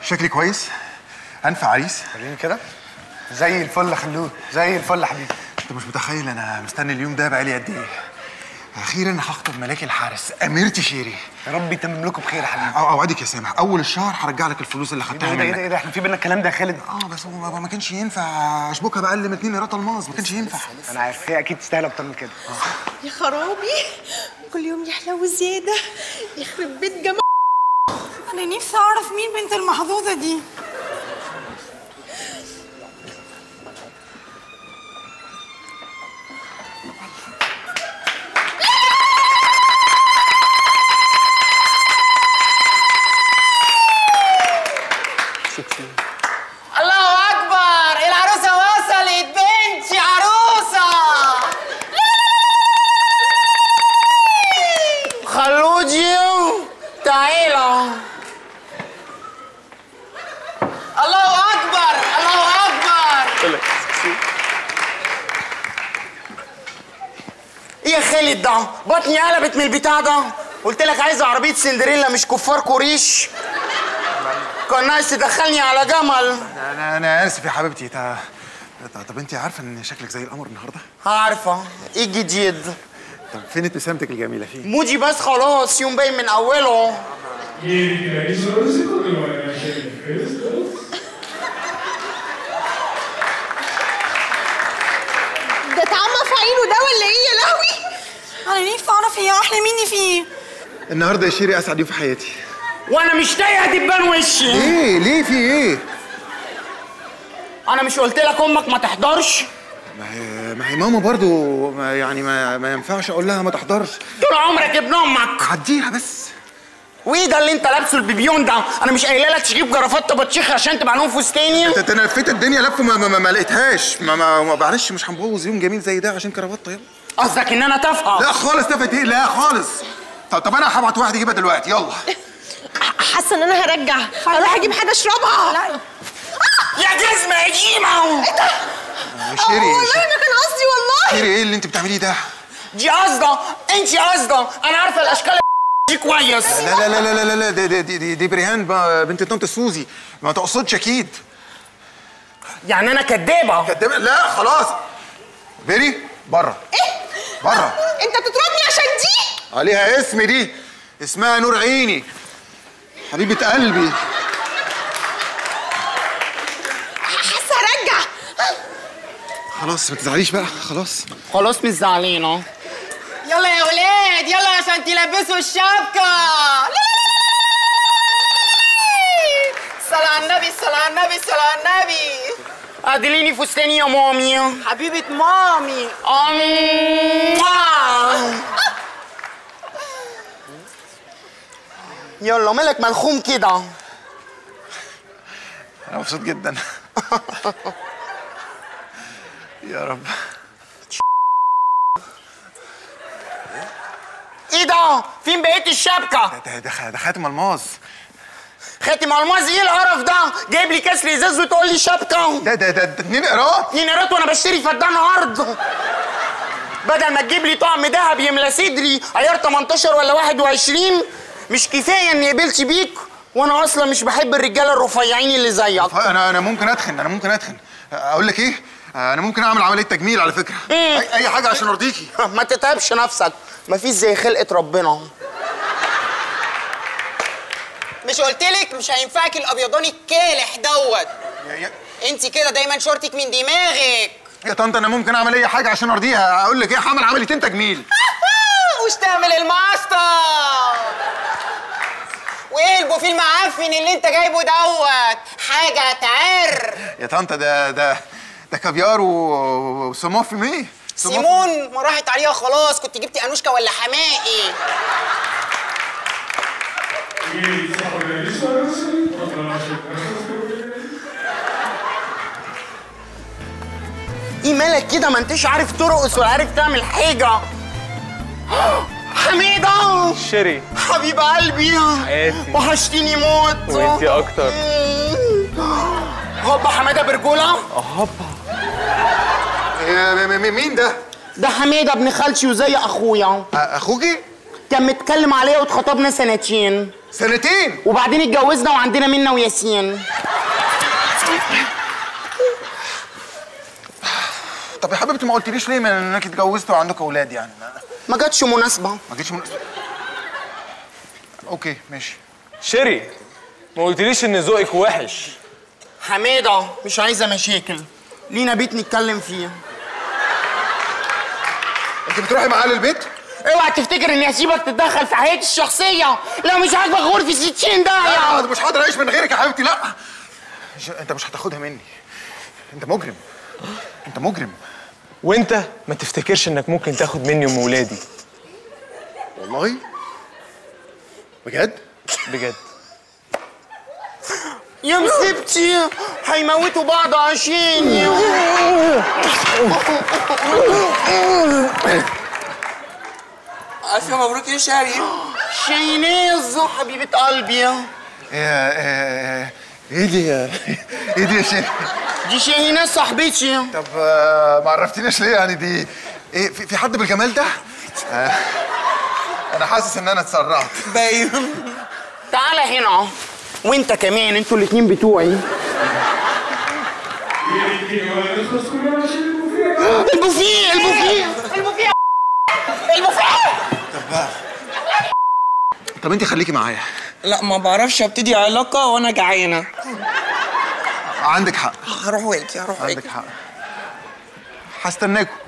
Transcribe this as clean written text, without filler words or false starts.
شكلي كويس؟ انفع عريس؟ وريني كده. زي الفل يا خلود، زي الفل يا حبيبي. انت مش متخيل انا مستني اليوم ده بقالي قد ايه. اخيرا هخطب ملاك الحارس اميرتي شيري. يا رب يتمم لكم بخير يا حبيبي. اوعدك يا سامح، اول الشهر هرجع لك الفلوس اللي خدتها منك. ايه ده احنا في بينا الكلام ده يا خالد؟ بس هو ما كانش ينفع اشبكها باقل من 2 قيراط الماس، ما كانش ينفع. انا عارف هي اكيد تستاهل اكتر من كده. يا خرابي، كل يوم يحلو زياده، يخرب بيت جمال. انا نفسي اعرف مين بنت المحظوظه دي. الله اكبر، العروسه وصلت، بنتي عروسه. خلودي تعالى. الله اكبر، الله اكبر. ايه يا خالد ده؟ بطني قلبت من البتاع ده. قلت لك عايز عربيه سندريلا مش كفار قريش. كان ناقص تدخلني على جمل. انا اسف يا حبيبتي. طب انت عارفه ان شكلك زي القمر النهارده؟ عارفه. ايه الجديد؟ طب فين ابتسامتك الجميله فين؟ مودي بس خلاص، يوم باين من اوله. ده اتعمى في عينه ده ولا ايه يا لهوي؟ انا نفسي اعرف هي احلى مني فيه. النهارده يا شيري اسعد يوم في حياتي. وانا مش طايقه دبان وشي. ليه في ايه؟ انا مش قلت لك امك ما تحضرش؟ ما هي ماما برضو ما ينفعش اقول لها ما تحضرش. طول عمرك ابن امك. عديها بس. وايه ده اللي انت لابسه البيبيون ده؟ انا مش قايله لك تجيب جرافات بطيخ عشان تبقى لهم فستاني؟ انت انا لفيت الدنيا لف ما لقيتهاش. معلش مش هنبوظ يوم جميل زي ده عشان كرافته. يلا. قصدك ان انا تافهه؟ لا خالص. تافهه ايه؟ لا خالص. طب انا هبعت واحد يجيبها دلوقتي. يلا. حاسه ان انا هرجع، هروح اجيب حاجه اشربها. لا يا جزمه قديمه. ايه ده؟ شيري والله ما كان قصدي والله. شيري ايه اللي انت بتعمليه ده؟ دي قصده، انت قصده. انا عارفه الاشكال دي كويس. لا لا لا لا لا دي بريهان بنت طنط سوزي، ما تقصدش اكيد. يعني انا كدابه؟ كدابه؟ لا خلاص. بيري بره. ايه؟ بره. انت بتطردني عشان دي؟ عليها اسم دي، اسمها نور عيني حبيبه قلبي. حاسه هرجع. خلاص ما تزعليش بقى. خلاص مش زعلانه. يلا يا ولاد، يلا عشان تلبسوا الشبكه. صلى على النبي، صلى على النبي، صلى على النبي. ادليني فستاني يا مامي. حبيبه مامي. يلا مالك ملخوم كده؟ انا مبسوط جدا. يا رب. ايه ده؟ فين بقيه الشبكه؟ ده خاتم الماظ. خاتم الماظ؟ ايه القرف ده؟ جايب لي كاس ازاز وتقول لي شبكه؟ ده 2 قيراط. 2 قيراط وانا بشتري فدان ارض. بدل ما تجيب لي طقم دهب يملى صدري عيار 18 ولا 21. مش كفايه اني قبلت بيك؟ وانا اصلا مش بحب الرجاله الرفيعين اللي زيك. انا ممكن اتخن. اقول لك ايه؟ انا ممكن اعمل عمليه تجميل على فكره. اي حاجه عشان ارضيكي. ما تتعبش نفسك، مفيش زي خلقه ربنا. مش قلتلك مش هينفعك الابيضاني الكالح دوت؟ انت كده دايما شورتك من دماغك. يا طنط انا ممكن اعمل اي حاجه عشان ارضيها. اقول لك ايه؟ هعمل عمليتين تجميل. وش تعمل الماستر؟ وايه البوفيه المعفن اللي انت جايبه دوت؟ حاجه تعر يا طنط. ده كافيار وسموه في ميه. سيمون ما راحت عليها خلاص. كنت جبتي انوشكا ولا حماقي؟ ايه مالك كده؟ ما انتش عارف ترقص ولا عارف تعمل حاجه. حميده شيري حبيب قلبي حياتي وحشتيني موت. وانتي اكتر. هوبا حماده برجوله. هوبا. مين ده؟ ده حماده ابن خالتي وزي اخويا. اخوكي؟ كان متكلم عليا واتخطبنا سنتين. 2 وبعدين اتجوزنا وعندنا منة وياسين. طب يا حبيبتي ما قلتليش ليه من انك اتجوزت وعندك اولاد يعني؟ ما جاتش مناسبة. ما جيتش اوكي ماشي. شيري ما قلتليش ان ذوقك وحش. حميدة مش عايزة مشاكل، لينا بيت نتكلم فيه. انت بتروحي معاه للبيت؟ اوعى تفتكر اني هسيبك تتدخل في حياتي الشخصية، لو مش عاجبك غرفة 60 ده لا مش هقدر اعيش من غيرك يا حبيبتي، لا. انت مش هتاخدها مني. انت مجرم. انت مجرم. وانت ما تفتكرش انك ممكن تاخد مني ام ولادي. والله؟ بجد؟ بجد. يا مسبتي هيموتوا بعض عشاني. ألف مبروك يا شاري. شايناز حبيبة قلبي. ايه دي يا شيخ؟ دي شاهيناز صاحبتي. طب ما عرفتنيش ليه يعني؟ دي ايه؟ في حد بالجمال ده؟ انا حاسس ان انا اتسرعت. باين. تعالى هنا وانت كمان، انتوا الاتنين بتوعي. البوفيه البوفيه البوفيه البوفيه. طب انت خليكي معايا. لا ما بعرفش ابتدي علاقة وانا جعانة. عندك حق. هروح واجي عندك حق. هستناكم.